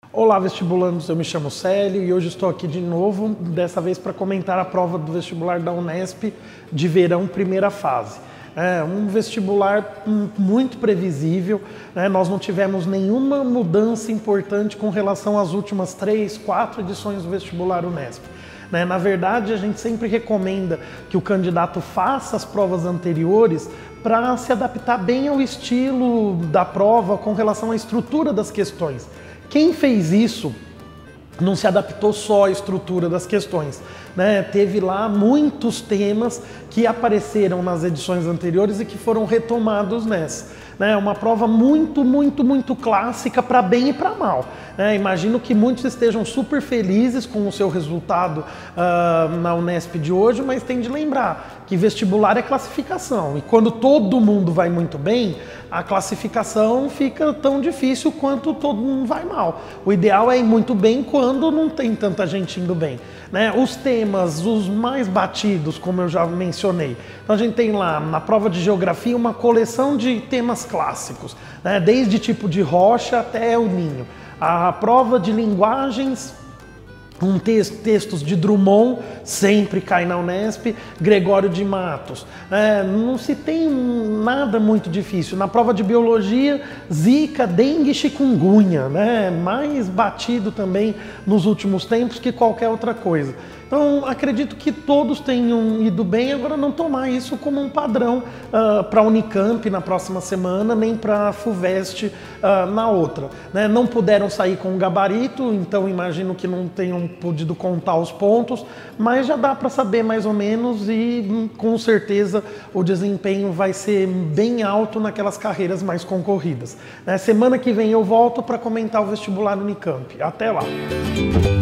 Olá, vestibulandos, eu me chamo Célio e hoje estou aqui de novo, dessa vez para comentar a prova do vestibular da Unesp de verão, primeira fase. É um vestibular muito previsível, né? Nós não tivemos nenhuma mudança importante com relação às últimas 3, 4 edições do vestibular Unesp. Na verdade, a gente sempre recomenda que o candidato faça as provas anteriores para se adaptar bem ao estilo da prova com relação à estrutura das questões. Quem fez isso não se adaptou só à estrutura das questões, né? Teve lá muitos temas que apareceram nas edições anteriores e que foram retomados nessa. Uma prova muito clássica para bem e para mal. Imagino que muitos estejam super felizes com o seu resultado na Unesp de hoje, mas tem de lembrar que vestibular é classificação. E quando todo mundo vai muito bem, a classificação fica tão difícil quanto todo mundo vai mal. O ideal é ir muito bem quando não tem tanta gente indo bem. Os temas, os mais batidos, como eu já mencionei. Então a gente tem lá na prova de geografia uma coleção de temas clássicos, desde tipo de rocha até o ninho. A prova de linguagens, textos de Drummond, sempre cai na Unesp, Gregório de Matos. Não se tem nada muito difícil. Na prova de biologia, Zika, dengue e chikungunya, mais batido também nos últimos tempos que qualquer outra coisa. Então, acredito que todos tenham ido bem, agora não tomar isso como um padrão para a Unicamp na próxima semana, nem para a FUVEST na outra. Não puderam sair com o gabarito, então imagino que não tenham podido contar os pontos, mas já dá para saber mais ou menos e com certeza o desempenho vai ser bem alto naquelas carreiras mais concorridas. Semana que vem eu volto para comentar o vestibular Unicamp. Até lá!